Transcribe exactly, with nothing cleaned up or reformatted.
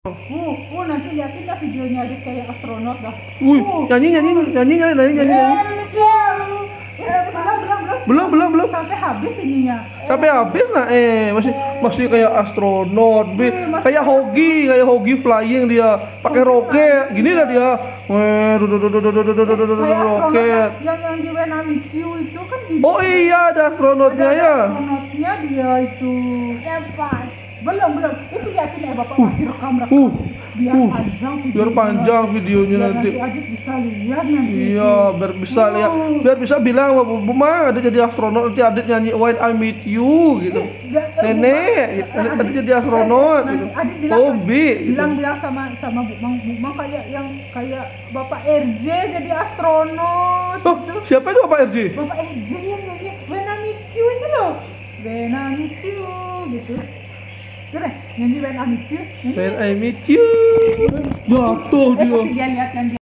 Uh, uh nanti liatin dah videonya dia kayak astronot dah. Wih, Uh, nyanyi nyanyi nyanyi nyanyi nyanyi nyanyi. Eh, belum belum belum. Belum belum belum. Sampai habis ininya. Sampai habis nah eh masih masih kayak astronot, Bi. Kayak Hogi, kayak Hogi flying dia, pakai roket. Gini lah dia. Weh, roket. Yang yang di Wenamichiu itu kan gitu. Oh iya, ada astronotnya ya. Astronotnya dia itu. Lepas. Belum belum. Itu liatin ya Bapak Uh, masih rekam rekam. uh, biar uh, panjang videonya. biar panjang videonya biar nanti. nanti Adit bisa lihat nanti. Iya, biar bisa Uh. lihat, biar bisa bilang, Bu Ma, ada jadi astronot, nanti Adit nyanyi When I Meet You gitu. Eh, da- eh, Nenek, Bu gitu. Ma, Adit jadi astronot nanti gitu. Adit bilang, Hobi gitu. bilang bilang sama sama Bu Mang, Bu Mang kayak yang kayak Bapak R J jadi astronot Oh, gitu. siapa itu Bapak R J? Bapak R J yang nyanyi When I Meet You itu loh. When I Meet You gitu. Terus nyanyi When I Meet You. Nyanyi. When I Meet You. Jatuh Eh, dia. kasih dia lihat nanti.